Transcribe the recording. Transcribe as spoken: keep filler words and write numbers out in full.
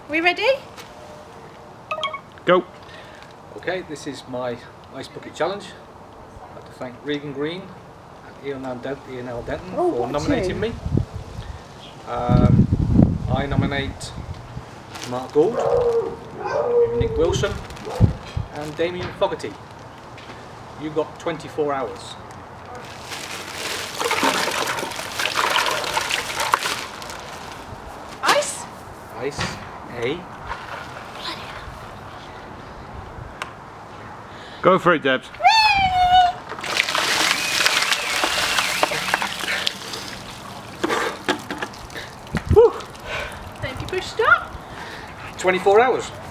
we ready? Go. Okay, this is my Ice Bucket Challenge. I'd like to thank Regan Green and Ian L. Denton, Ian L. Denton Oh, for what nominating two? me. Um, I nominate Mark Gould, Nick Wilson and Damien Fogarty. You've got twenty-four hours. Ice? Ice, A. Go for it, Debs. Thank you for stop. twenty-four hours.